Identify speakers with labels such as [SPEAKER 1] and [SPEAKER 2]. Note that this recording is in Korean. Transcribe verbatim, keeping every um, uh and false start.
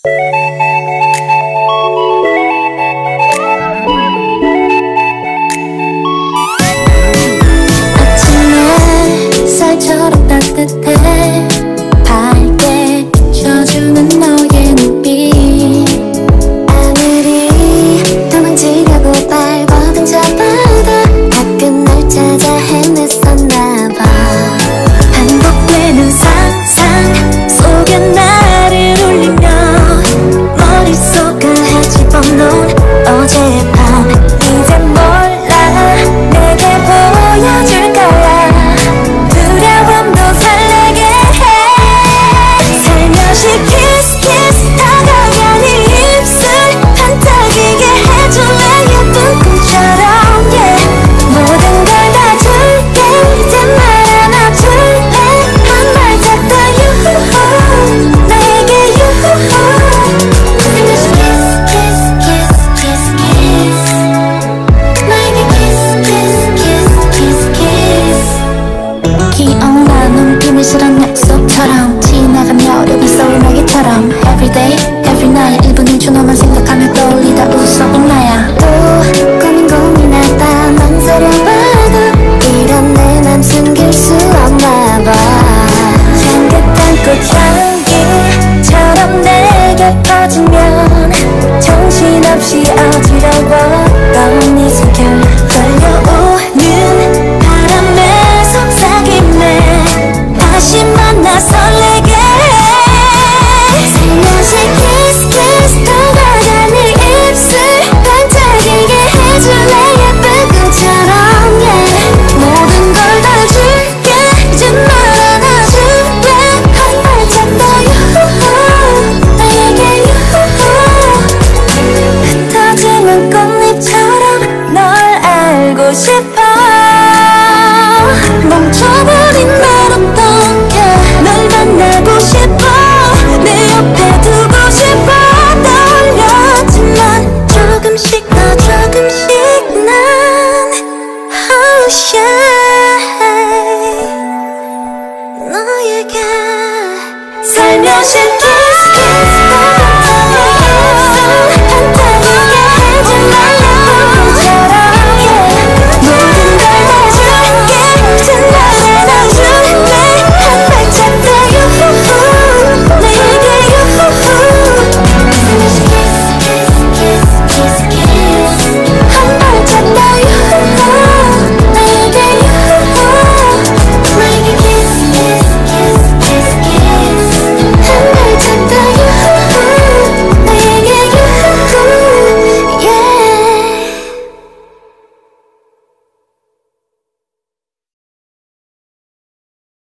[SPEAKER 1] 아침에 쌀처럼 따뜻해 밝게 비춰주는 너의 눈빛 아무리 도망치려고 밟아둔 저마다 가끔 널 찾아 헤맸었나봐 반복되는 상상 속에 나를 울리며 머릿속을 헤집어놓은 어제의 밤 이제 몰라 내게 보여줄 거야 두려움도 설레게 해 살며시 kiss kiss 다가가는 입술 반짝이게 해줄래 예쁜 꿈처럼 yeah 모든 걸 다 줄게 이제 말 안아줄래 한 발짝 더 유후 내게 유후 살며시 kiss kiss kiss kiss kiss 나에게 kiss kiss kiss kiss kiss 기억나 넌 비밀스런 약속처럼 지나간 여름이 서울 날개처럼 Everyday every night 일 분 일 초 너만 생각